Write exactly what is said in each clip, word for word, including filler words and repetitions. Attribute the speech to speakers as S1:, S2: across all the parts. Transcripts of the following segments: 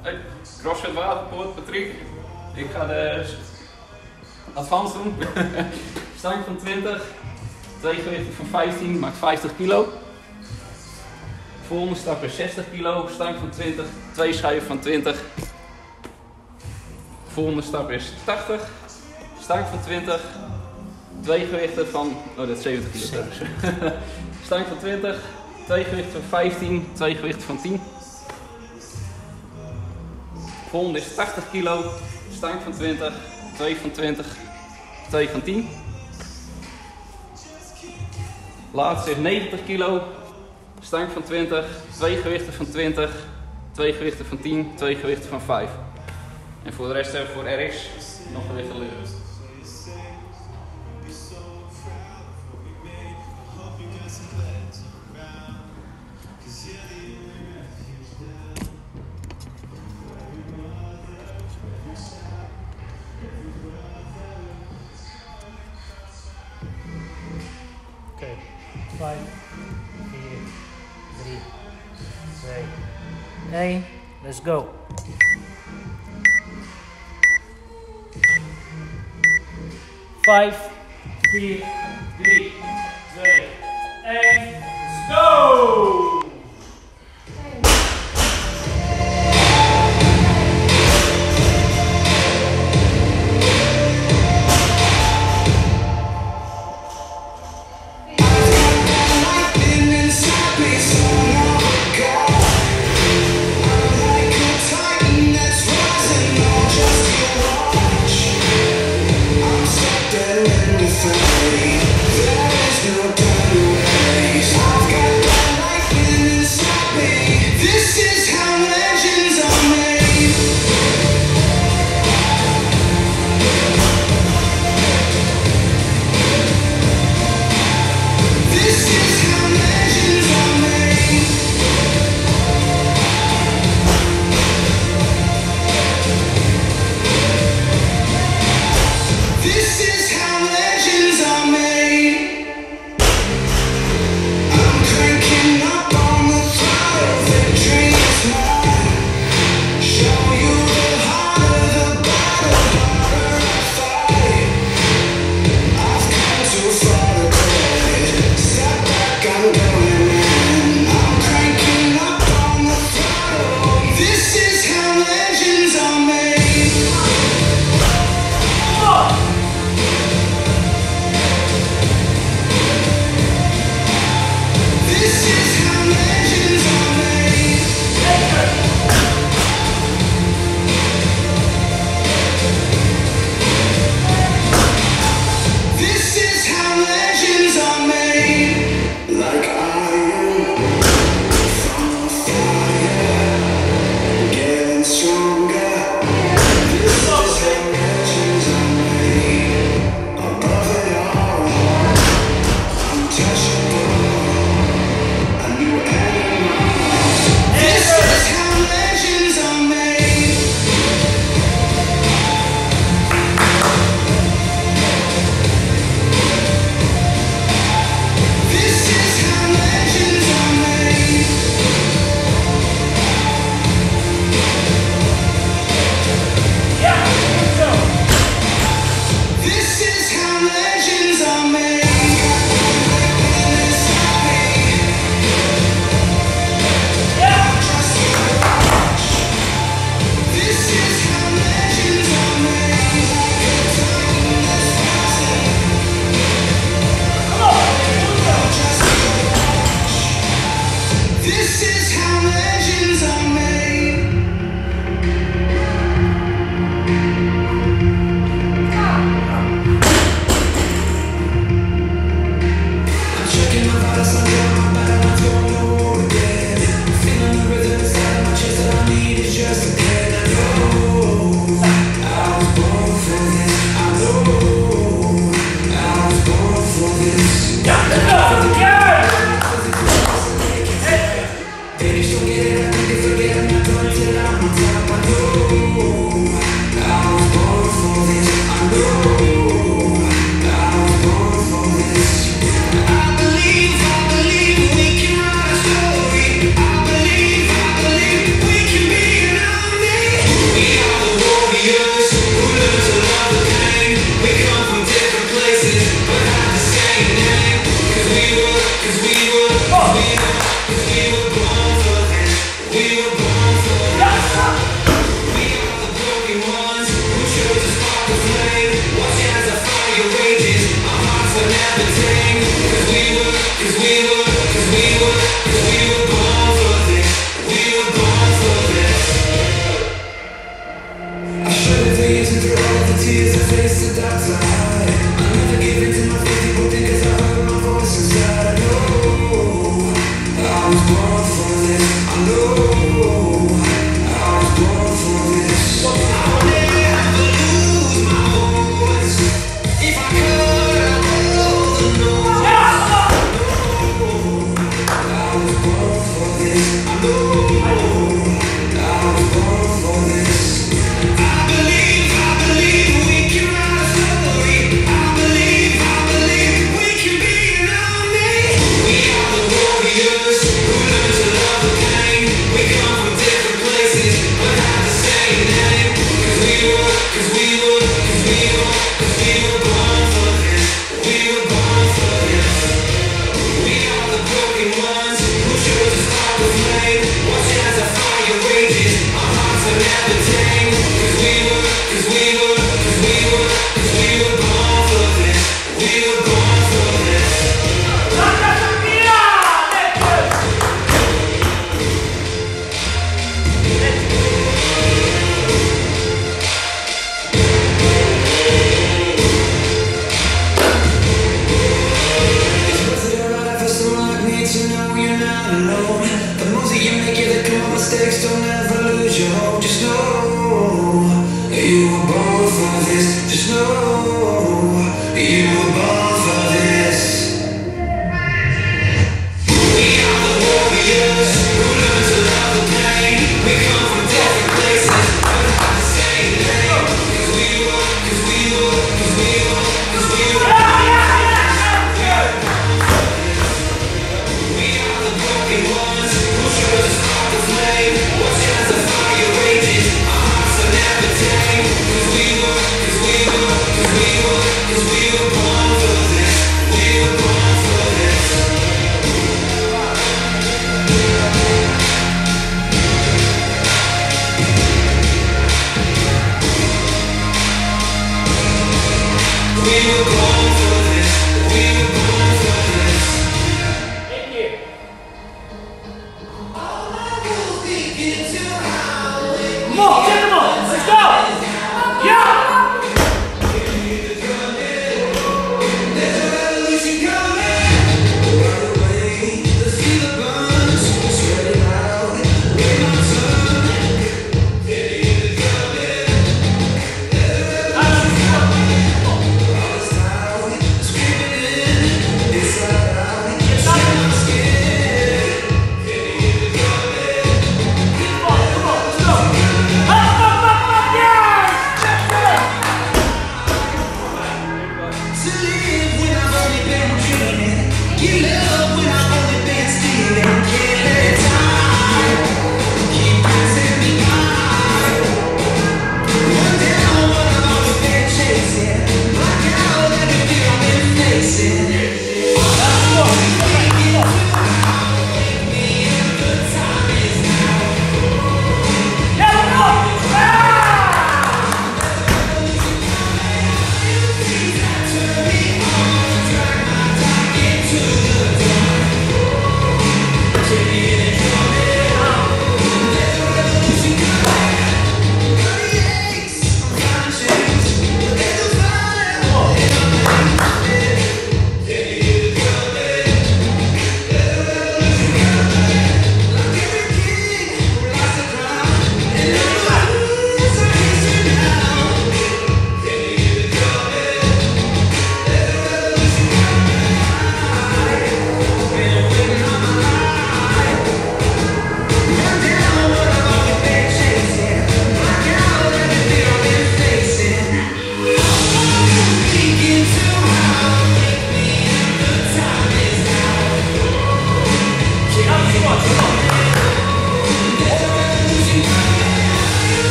S1: Hey, CrossFit Waterpoort, Patrick. Ik ga de advance doen. Stang van twintig, twee gewichten van vijftien, maakt vijftig kilo. Volgende stap is zestig kilo, stang van twintig, twee schijven van twintig. Volgende stap is tachtig, stang van twintig, twee gewichten van, oh dat is zeventig kilo. Stang van twintig, twee gewichten van vijftien, twee gewichten van tien. Volgende is tachtig kilo, stang van twintig, twee van twintig, twee van tien. Laatste is negentig kilo, stang van twintig, twee gewichten van twintig, twee gewichten van tien, twee gewichten van vijf. En voor de rest hebben we voor R X nog gewichten liggen.
S2: Oké, vijf, vier, drie, twee, één, let's go. vijf, vier, drie, twee, één, let's go!
S3: There is no better ways. I've got my life.
S2: Up!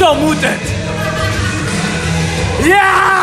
S2: Zo moet het! Ja!